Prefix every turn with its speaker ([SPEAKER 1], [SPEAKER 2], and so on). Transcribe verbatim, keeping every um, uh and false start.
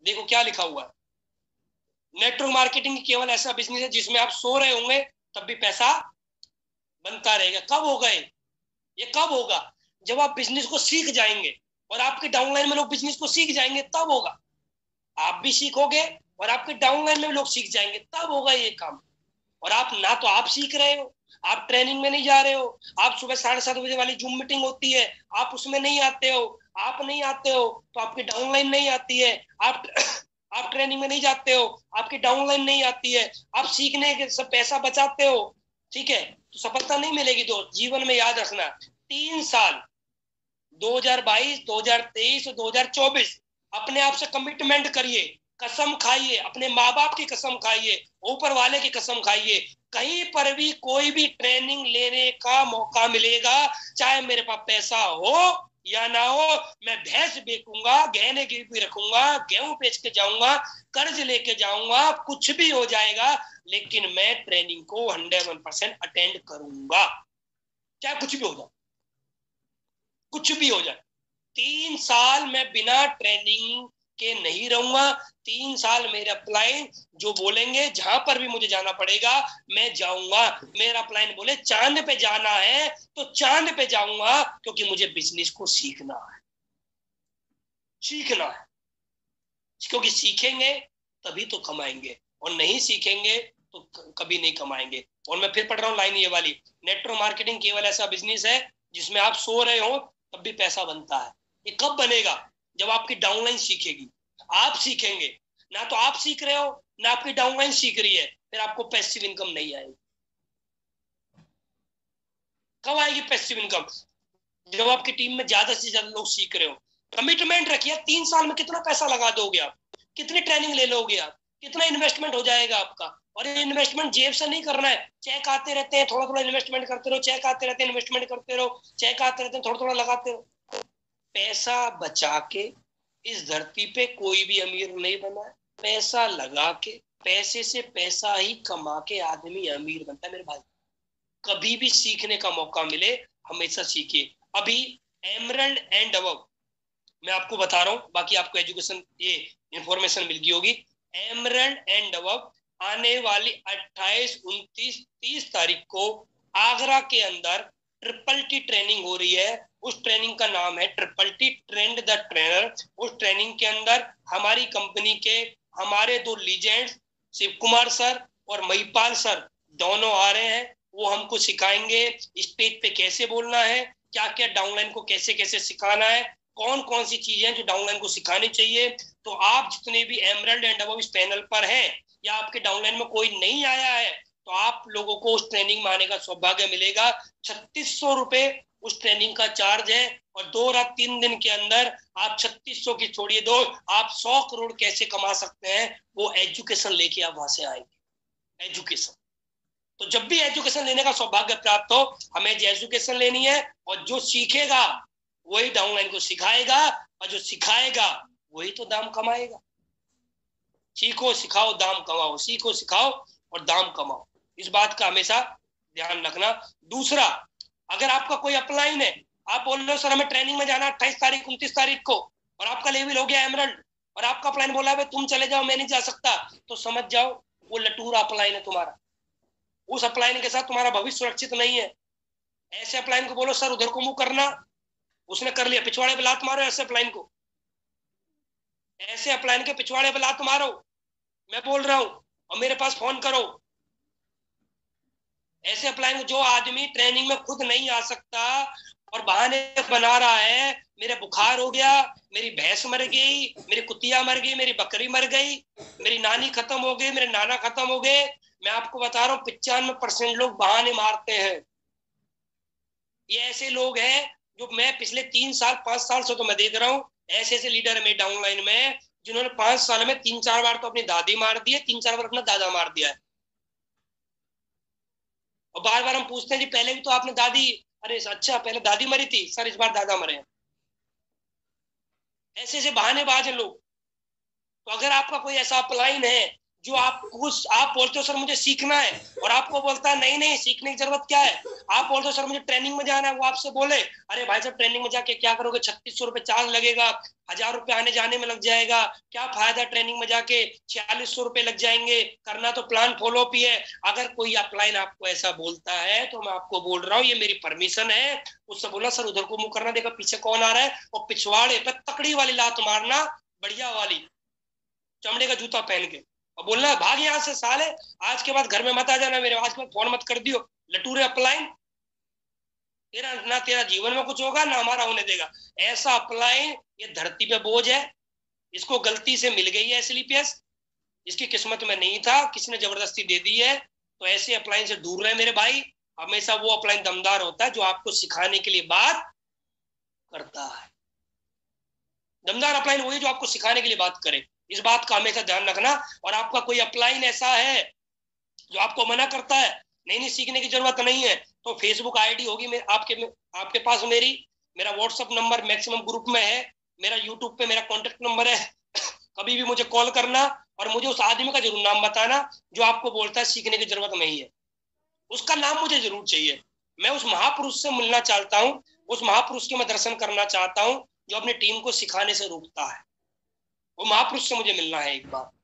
[SPEAKER 1] देखो क्या लिखा हुआ है, नेटवर्क मार्केटिंग केवल ऐसा बिजनेस है जिसमें आप सो रहे होंगे तब भी पैसा बनता रहेगा। कब होगा ये ये कब होगा? जब आप बिजनेस को सीख जाएंगे और आपके डाउनलाइन में लोग बिजनेस को सीख जाएंगे, तब होगा। आप भी सीखोगे और आपके डाउनलाइन में लोग सीख जाएंगे, तब होगा ये काम। और आप ना तो आप सीख रहे हो, आप ट्रेनिंग में नहीं जा रहे हो। आप सुबह साढ़े सात बजे वाली जूम मीटिंग होती है, आप उसमें नहीं आते हो। आप नहीं आते हो तो आपकी डाउनलाइन नहीं आती है। आप आप ट्रेनिंग में नहीं जाते हो, आपकी डाउनलाइन नहीं आती है। आप सीखने के सब पैसा बचाते हो, ठीक है, तो सफलता नहीं मिलेगी। दोस्त जीवन में याद रखना, तीन साल दो हज़ार बाईस, दो हज़ार तेईस और दो हज़ार चौबीस अपने आप से कमिटमेंट करिए, कसम खाइए, अपने माँ बाप की कसम खाइए, ऊपर वाले की कसम खाइए, कहीं पर भी कोई भी ट्रेनिंग लेने का मौका मिलेगा, चाहे मेरे पास पैसा हो या ना हो, मैं भैंस बेचूंगा, गहने गिरवी रखूंगा, गेहूं बेच के जाऊंगा, कर्ज लेके जाऊंगा, कुछ भी हो जाएगा, लेकिन मैं ट्रेनिंग को हंड्रेड वन परसेंट अटेंड करूंगा, चाहे कुछ भी हो जाए, कुछ भी हो जाए। तीन साल मैं बिना ट्रेनिंग के नहीं रहूंगा। तीन साल मेरे अपलाइन जो बोलेंगे, जहां पर भी मुझे जाना पड़ेगा मैं जाऊंगा। मेरा अपलाइन बोले चांद पे जाना है तो चांद पे जाऊंगा, क्योंकि मुझे बिजनेस को सीखना है, सीखना है। क्योंकि सीखेंगे तभी तो कमाएंगे, और नहीं सीखेंगे तो कभी नहीं कमाएंगे। और मैं फिर पढ़ रहा हूँ लाइन ये वाली, नेटवर्क मार्केटिंग केवल ऐसा बिजनेस है जिसमें आप सो रहे हो तब भी पैसा बनता है। ये कब बनेगा? जब आपकी डाउनलाइन सीखेगी। आप सीखेंगे, ना तो आप सीख रहे हो ना आपकी डाउनलाइन सीख रही है, फिर आपको पैसिव इनकम नहीं आएगी। कब आएगी पैसिव इनकम? जब आपकी टीम में ज्यादा से ज्यादा लोग सीख रहे हो। कमिटमेंट रखिए, तीन साल में कितना पैसा लगा दोगे आप, कितनी ट्रेनिंग ले लोगे आप, कितना इन्वेस्टमेंट हो जाएगा आपका। और ये इन्वेस्टमेंट जेब से नहीं करना है, चेक आते रहते हैं, थोड़ा थोड़ा इन्वेस्टमेंट करते रहो, चेक आते रहते हैं, इन्वेस्टमेंट करते रहो, चेक आते रहते हैं, थोड़ा थोड़ा लगाते रहो। पैसा बचा के इस धरती पे कोई भी अमीर नहीं बना है, पैसा लगा के, पैसे से पैसा ही कमा के आदमी अमीर बनता है मेरे भाई। कभी भी सीखने का मौका मिले हमेशा सीखिए। अभी एमरल्ड एंड अबव मैं आपको बता रहा हूँ, बाकी आपको एजुकेशन ये इंफॉर्मेशन मिल गई होगी। एमरल्ड एंड अबव आने वाली अट्ठाईस, उनतीस, तीस तारीख को आगरा के अंदर ट्रिपल टी ट्रेनिंग हो रही है। उस ट्रेनिंग का नाम है triple T trained the trainer. उस ट्रेनिंग के अंदर हमारी कंपनी के हमारे दो लीजेंड्स शिव कुमार सर और महिपाल सर दोनों आ रहे हैं। वो हमको सिखाएंगे स्टेज पे कैसे बोलना है, क्या क्या डाउनलाइन को कैसे कैसे सिखाना है, कौन कौन सी चीजें जो डाउनलाइन को सिखानी चाहिए। तो आप जितने भी एमरल्ड एंड अबव इस पैनल पर हैं, या आपके डाउनलाइन में कोई नहीं आया है, तो आप लोगों को उस ट्रेनिंग में आने का सौभाग्य मिलेगा। छत्तीस सौ रुपए उस ट्रेनिंग का चार्ज है, और दो रात तीन दिन के अंदर आप छत्तीस सौ की छोड़िए दो, आप सौ करोड़ कैसे कमा सकते हैं, वो एजुकेशन लेके आप वहां से आएंगे। एजुकेशन, तो जब भी एजुकेशन लेने का सौभाग्य प्राप्त हो, हमें एजुकेशन लेनी है, और जो सीखेगा वही डाउनलाइन को सिखाएगा, और जो सिखाएगा वही तो दाम कमाएगा। सीखो सिखाओ दाम कमाओ, सीखो सिखाओ और दाम कमाओ, इस बात का हमेशा ध्यान रखना। दूसरा, अगर आपका कोई अपलाइन है, आप बोल रहे हो सर हमें ट्रेनिंग में जाना अट्ठाईस तारीख, उनतीस तारीख को, और आपका लेवल हो गया एमरल्ड, और आपका अपलाइन बोला है तुम चले जाओ मैं नहीं जा सकता, तो समझ जाओ वो लटूरा अपलाइन है तुम्हारा। उस अपलाइन के साथ तुम्हारा भविष्य सुरक्षित नहीं है। ऐसे अपलाइन को बोलो सर उधर को मुंह करना, उसने कर लिया, पिछवाड़े पे लात मारो ऐसे अपलाइन को, ऐसे अपलाइन के पिछवाड़े पे लात मारो, मैं बोल रहा हूं, और मेरे पास फोन करो। ऐसे अपलाइन को, जो आदमी ट्रेनिंग में खुद नहीं आ सकता और बहाने बना रहा है, मेरे बुखार हो गया, मेरी भैंस मर गई, मेरी कुतिया मर गई, मेरी बकरी मर गई, मेरी नानी खत्म हो गई, मेरे नाना खत्म हो गए, मैं आपको बता रहा हूँ पिचानवे परसेंट लोग बहाने मारते हैं। ये ऐसे लोग हैं जो मैं पिछले तीन साल पांच साल से तो मैं देख रहा हूँ, ऐसे ऐसे लीडर है मेरे डाउनलाइन में, जिन्होंने पांच साल में तीन चार बार तो अपनी दादी मार दी है, तीन चार बार अपना दादा मार दिया है। और बार बार हम पूछते हैं जी पहले भी तो आपने दादी, अरे अच्छा पहले दादी मरी थी सर, इस बार दादा मरे हैं। ऐसे ऐसे बहानेबाज हैं लोग। तो अगर आपका कोई ऐसा अपलाइन है जो आपको आप बोलते हो सर मुझे सीखना है, और आपको बोलता है नहीं नहीं सीखने की जरूरत क्या है। आप बोलते हो सर मुझे ट्रेनिंग में जाना है, वो आपसे बोले अरे भाई साहब ट्रेनिंग में जाके क्या करोगे, छत्तीस सौ रुपए चार्ज लगेगा, हजार रुपए आने जाने में लग जाएगा, क्या फायदा ट्रेनिंग में जाके, छियालीस सौ रुपए लग जाएंगे, करना तो प्लान फॉलो अप ही है। अगर कोई अपलाइन आपको ऐसा बोलता है तो मैं आपको बोल रहा हूँ ये मेरी परमिशन है। उससे बोला सर उधर को मुंह करना, देखा पीछे कौन आ रहा है, और पिछवाड़े पे तकड़ी वाली लात मारना, बढ़िया वाली चमड़े का जूता पहन के, और बोलना भाग यहाँ से साले, आज के बाद घर में मत आ जाना मेरे, आज के बाद फोन मत कर दियो लटूरे अपलाइन, तेरा ना तेरा जीवन में कुछ होगा ना हमारा होने देगा। ऐसा अपलाइन ये धरती पे बोझ है, इसको गलती से मिल गई है एसलीपीएस, इसकी किस्मत में नहीं था, किसी ने जबरदस्ती दे दी है। तो ऐसे अपलाइन से दूर रहे मेरे भाई। हमेशा वो अपलाइन दमदार होता है जो आपको सिखाने के लिए बात करता है। दमदार अपलाइन वही जो आपको सिखाने के लिए बात करे, इस बात का हमेशा ध्यान रखना। और आपका कोई अपलाइन ऐसा है जो आपको मना करता है नहीं नहीं सीखने की जरूरत नहीं है, तो फेसबुक आईडी होगी आपके आपके पास मेरी, मेरा व्हाट्सअप नंबर मैक्सिमम ग्रुप में है, मेरा यूट्यूब पे मेरा कॉन्टेक्ट नंबर है, कभी भी मुझे कॉल करना, और मुझे उस आदमी का जरूर नाम बताना जो आपको बोलता है सीखने की जरूरत नहीं है, उसका नाम मुझे जरूर चाहिए। मैं उस महापुरुष से मिलना चाहता हूँ, उस महापुरुष के मैं दर्शन करना चाहता हूँ जो अपनी टीम को सिखाने से रोकता है, वो महापुरुष से मुझे मिलना है एक बार।